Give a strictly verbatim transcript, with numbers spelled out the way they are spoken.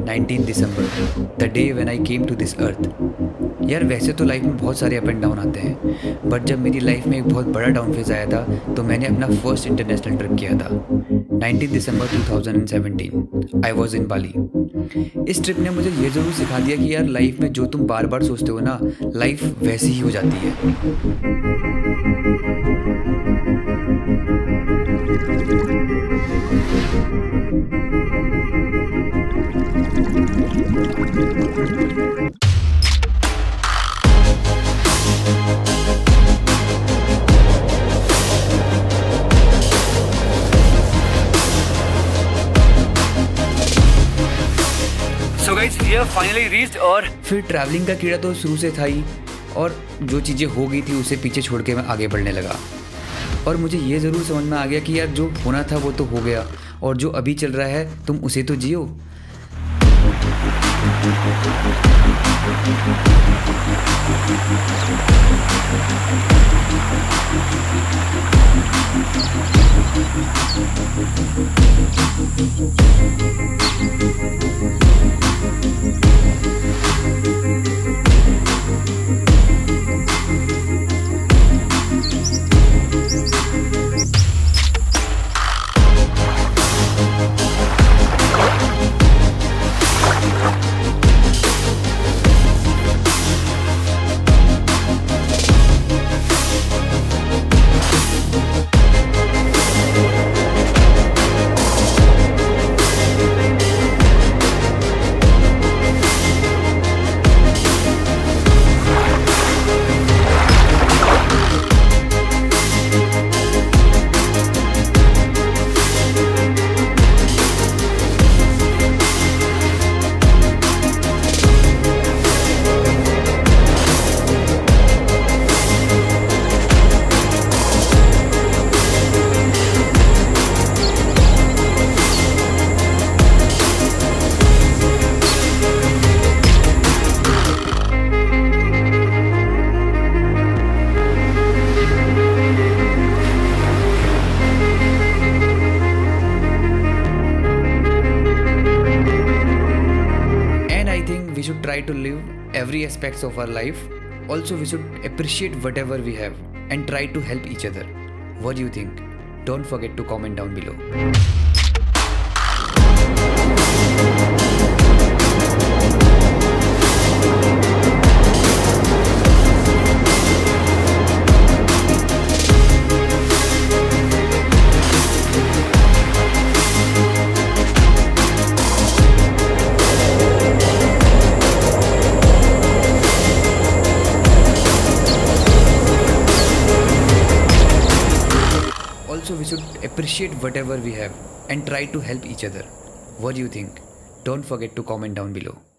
Nineteen December, the day when I came to this earth. यार वैसे तो life में बहुत सारे अप एंड डाउन आते हैं, बट जब मेरी लाइफ में एक बहुत बड़ा डाउन फेज आया था तो मैंने अपना फर्स्ट इंटरनेशनल ट्रिप किया था। Nineteen December two thousand seventeen, I was in Bali. इस ट्रिप ने मुझे ये ज़रूर सिखा दिया कि यार लाइफ में जो तुम बार बार सोचते हो ना, लाइफ वैसी ही हो जाती है। So guys, we have finally reached और फिर ट्रैवलिंग का कीड़ा तो शुरू से था ही, और जो चीज़ें हो गई थी उसे पीछे छोड़ के मैं आगे बढ़ने लगा। और मुझे ये ज़रूर समझ में आ गया कि यार जो होना था वो तो हो गया, और जो अभी चल रहा है तुम उसे तो जियो। We should try to live every aspects of our life. Also, we should appreciate whatever we have and try to help each other. What do you think? Don't forget to comment down below. Also, we should appreciate whatever we have and try to help each other. What do you think? Don't forget to comment down below.